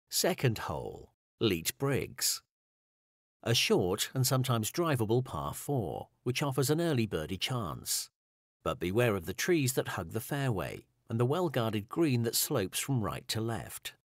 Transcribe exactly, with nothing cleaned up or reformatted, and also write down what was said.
Second hole, Leet Briggs. A short and sometimes drivable par four, which offers an early birdie chance. But beware of the trees that hug the fairway and the well-guarded green that slopes from right to left.